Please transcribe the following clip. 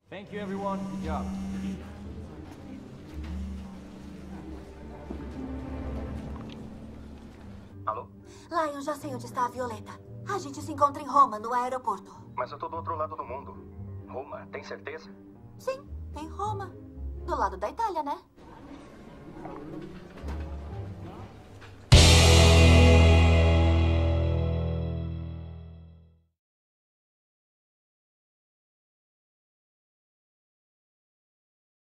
Thank you, everyone. Good job. Alô? Lion, já sei onde está a Violeta. A gente se encontra em Roma, no aeroporto. Mas eu tô do outro lado do mundo. Roma, tem certeza? Sim, em Roma. Do lado da Itália, né?